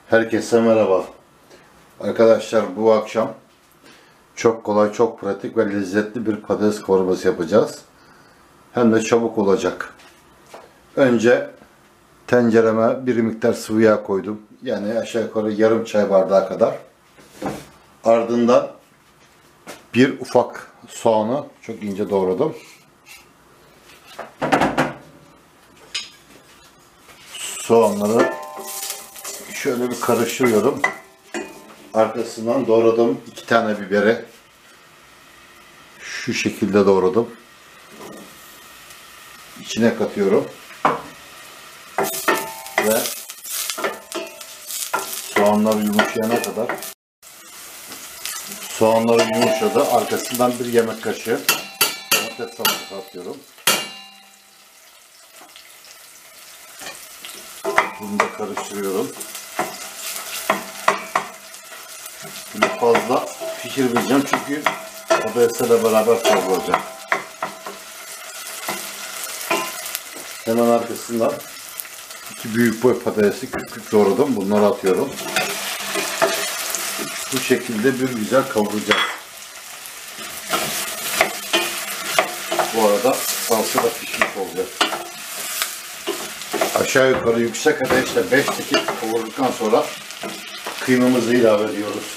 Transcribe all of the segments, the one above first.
Herkese merhaba. Arkadaşlar bu akşam çok kolay, çok pratik ve lezzetli bir patates kavurması yapacağız. Hem de çabuk olacak. Önce tencereme bir miktar sıvı yağ koydum. Yani aşağı yukarı yarım çay bardağı kadar. Ardından bir ufak soğanı çok ince doğradım. Soğanları şöyle bir karıştırıyorum. Arkasından doğradım 2 tane biberi. Şu şekilde doğradım. İçine katıyorum. Ve soğanlar yumuşayana kadar. Soğanları yumuşadı. Arkasından bir yemek kaşığı domates salçası atıyorum. Bunu da karıştırıyorum. Bunu fazla pişirmeyeceğim çünkü patatesle beraber kavrulacak. Hemen arkasından 2 büyük boy patatesi küp küp doğradım. Bunları atıyorum. Bu şekilde bir güzel kavuracağız. Bu arada salça da pişmiş olacak. Aşağı yukarı yüksek ateşte 5 dakika kavurduktan sonra kıymamızı ilave ediyoruz.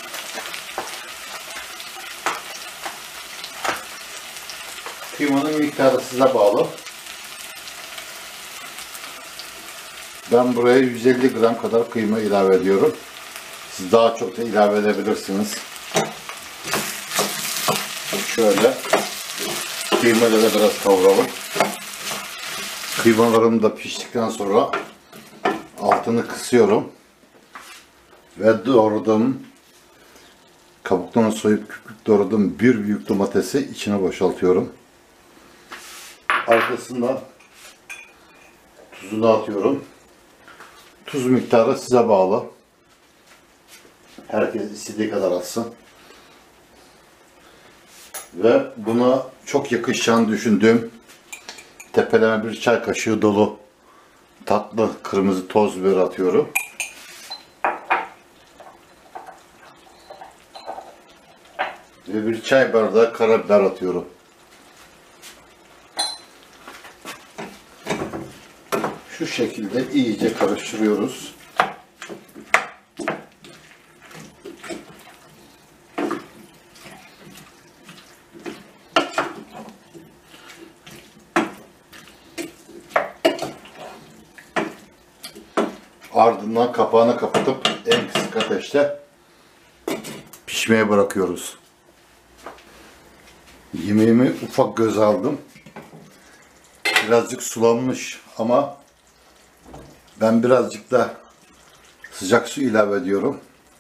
Kıymanın miktarı size bağlı. Ben buraya 150 gram kadar kıyma ilave ediyorum. Siz daha çok da ilave edebilirsiniz. Şöyle kıymayla da biraz kavuralım. Kıymalarım da piştikten sonra altını kısıyorum. Ve doğradığım, kabuklarını soyup küp küp doğradığım bir büyük domatesi içine boşaltıyorum. Arkasından tuzunu atıyorum. Tuz miktarı size bağlı. Herkes istediği kadar atsın. Ve buna çok yakışacağını düşündüğüm tepeleme bir çay kaşığı dolu tatlı kırmızı toz biber atıyorum. Ve bir çay bardağı karabiber atıyorum. Şu şekilde iyice karıştırıyoruz. Ardından kapağını kapatıp en kısık ateşte pişmeye bırakıyoruz. Yemeğimi ufak göz aldım. Birazcık sulanmış ama ben birazcık da sıcak su ilave ediyorum.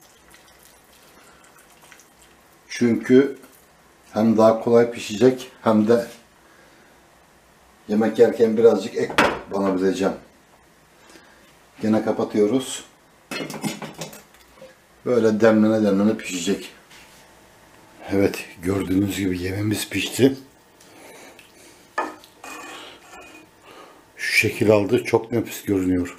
Çünkü hem daha kolay pişecek hem de yemek yerken birazcık ek banabileceğim. Gene kapatıyoruz. Böyle demlene demlene pişecek. Evet, gördüğünüz gibi yemeğimiz pişti. Şu şekil aldı. Çok nefis görünüyor.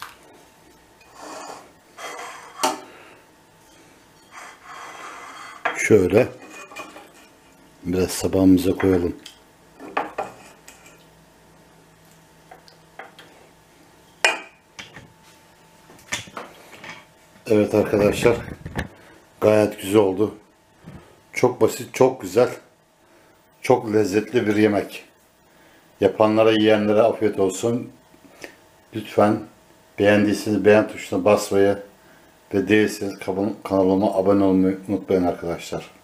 Şöyle biraz tabağımıza koyalım. Evet arkadaşlar, gayet güzel oldu. Çok basit, çok güzel, çok lezzetli bir yemek. Yapanlara, yiyenlere afiyet olsun. Lütfen beğendiyseniz beğen tuşuna basmayı ve değilseniz kanalıma abone olmayı unutmayın arkadaşlar.